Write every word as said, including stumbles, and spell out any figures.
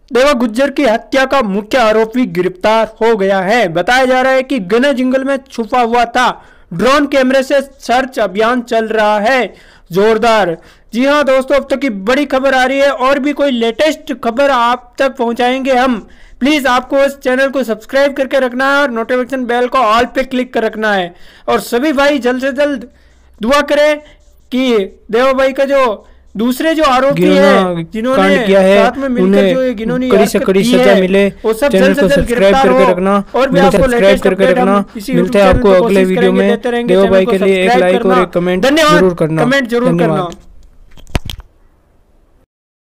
देवा गुज्जर की हत्या का मुख्य आरोपी गिरफ्तार हो गया है। बताया जा रहा है कि घने जंगल में छुपा हुआ था। ड्रोन कैमरे से सर्च अभियान चल रहा है जोरदार। जी हाँ दोस्तों, अब तक की बड़ी खबर आ रही है और भी कोई लेटेस्ट खबर आप तक पहुंचाएंगे हम। प्लीज आपको इस चैनल को सब्सक्राइब करके रखना है और नोटिफिकेशन बेल को ऑल पे क्लिक कर रखना है। और सभी भाई जल्द से जल्द दुआ करें कि देवा भाई का जो दूसरे जो आरोपी है जिन्होंने किया है साथ में मिलकर जो गिनौनी कड़ी से कड़ी सजा मिले। वो सब चैनल जल्द को से जल्द सब्सक्राइब करके रखना और भी आपको सब्सक्राइब करके रखना। मिलते हैं आपको अगले वीडियो में। देवा भाई के लिए एक लाइक और एक कमेंट जरूर करना। कमेंट जरूर करना।